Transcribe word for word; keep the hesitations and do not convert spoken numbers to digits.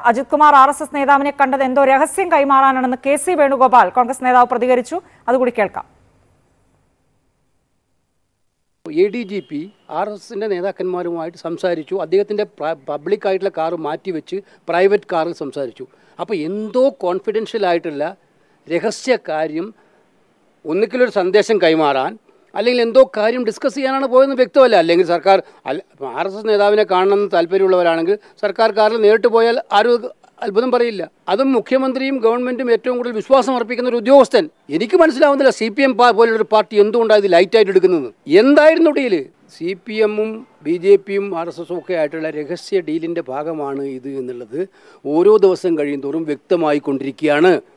Ajith Kumar R S S നേതാവിനെ കണ്ടത് എന്തോ രഹസ്യം കൈമാറാനാണെന്ന് കെ സി വേണുഗോപാൽ കോൺഗ്രസ് നേതാവ് പ്രതികരിച്ചു. അതുകൂടി കേൾക്കാം. A D G P R S എസിൻ്റെ നേതാക്കന്മാരുമായിട്ട് സംസാരിച്ചു. അദ്ദേഹത്തിൻ്റെ പബ്ലിക്കായിട്ടുള്ള കാറ് മാറ്റിവെച്ച് പ്രൈവറ്റ് കാറിൽ സംസാരിച്ചു. അപ്പോൾ എന്തോ കോൺഫിഡൻഷ്യൽ ആയിട്ടുള്ള രഹസ്യ കാര്യം ഒന്നിക്കലൊരു സന്ദേശം കൈമാറാൻ അല്ലെങ്കിൽ എന്തോ കാര്യം ഡിസ്കസ് ചെയ്യാനാണ് പോയെന്ന് വ്യക്തമല്ല. അല്ലെങ്കിൽ സർക്കാർ ആർ എസ് എസ് നേതാവിനെ കാണണമെന്ന് താല്പര്യമുള്ളവരാണെങ്കിൽ സർക്കാർ കാറിൽ നേരിട്ട് പോയാൽ ആരും അത്ഭുതം പറയില്ല. അതും മുഖ്യമന്ത്രിയും ഗവൺമെൻറ്റും ഏറ്റവും കൂടുതൽ വിശ്വാസം അർപ്പിക്കുന്ന ഒരു ഉദ്യോഗസ്ഥൻ. എനിക്ക് മനസ്സിലാവുന്നില്ല സി പി എം പോലുള്ളൊരു പാർട്ടി എന്തുകൊണ്ടാണ് ഇത് ലൈറ്റായിട്ട് എടുക്കുന്നത്. എന്തായിരുന്നു ഡീല്? സി പി എമ്മും ബി ജെ പിയും ആർ എസ് എസും ഒക്കെ ആയിട്ടുള്ള രഹസ്യ ഡീലിൻ്റെ ഭാഗമാണ് ഇത് എന്നുള്ളത് ഓരോ ദിവസം കഴിയും തോറും വ്യക്തമായിക്കൊണ്ടിരിക്കുകയാണ്.